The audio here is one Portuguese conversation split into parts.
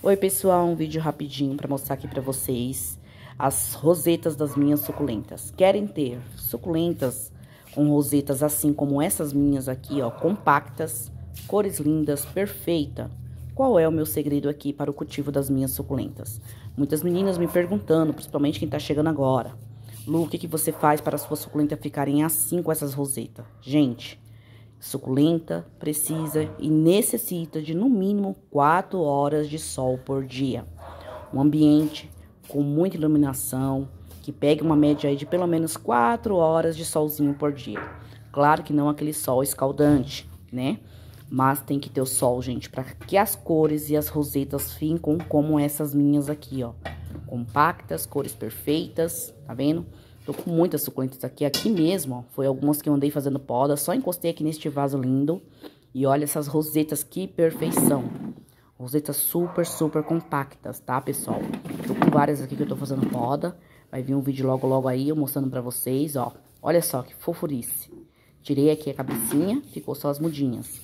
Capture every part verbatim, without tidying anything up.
Oi pessoal, um vídeo rapidinho para mostrar aqui para vocês as rosetas das minhas suculentas. Querem ter suculentas com rosetas assim como essas minhas aqui, ó, compactas, cores lindas, perfeita? Qual é o meu segredo aqui para o cultivo das minhas suculentas? Muitas meninas me perguntando, principalmente quem tá chegando agora. Lu, o que que você faz para as suas suculentas ficarem assim com essas rosetas? Gente, suculenta precisa e necessita de no mínimo quatro horas de sol por dia. Um ambiente com muita iluminação, que pegue uma média aí de pelo menos quatro horas de solzinho por dia. Claro que não aquele sol escaldante, né? Mas tem que ter o sol, gente, para que as cores e as rosetas fiquem como essas minhas aqui, ó. Compactas, cores perfeitas, tá vendo? Tô com muitas suculentas aqui, aqui mesmo, ó. Foi algumas que eu andei fazendo poda, só encostei aqui neste vaso lindo. E olha essas rosetas, que perfeição. Rosetas super, super compactas, tá, pessoal? Tô com várias aqui que eu tô fazendo poda. Vai vir um vídeo logo, logo aí, eu mostrando pra vocês, ó. Olha só que fofurice. Tirei aqui a cabecinha, ficou só as mudinhas.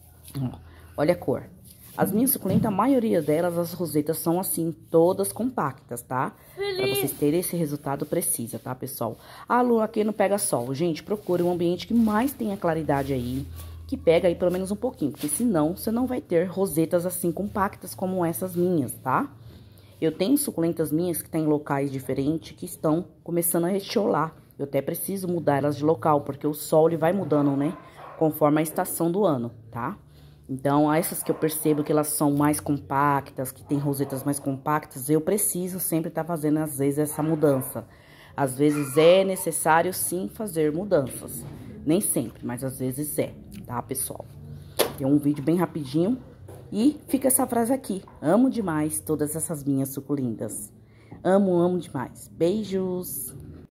Ó, olha a cor. As minhas suculentas, a maioria delas, as rosetas são assim, todas compactas, tá? Pra vocês terem esse resultado, precisa, tá, pessoal? A lua aqui não pega sol. Gente, procure um ambiente que mais tenha claridade aí, que pega aí pelo menos um pouquinho, porque senão você não vai ter rosetas assim compactas como essas minhas, tá? Eu tenho suculentas minhas que tem locais diferentes, que estão começando a retiolar. Eu até preciso mudar elas de local, porque o sol ele vai mudando, né? Conforme a estação do ano, tá? Então, essas que eu percebo que elas são mais compactas, que tem rosetas mais compactas, eu preciso sempre estar tá fazendo, às vezes, essa mudança. Às vezes é necessário, sim, fazer mudanças. Nem sempre, mas às vezes é, tá, pessoal? É um vídeo bem rapidinho e fica essa frase aqui. Amo demais todas essas minhas suculentas. Amo, amo demais. Beijos!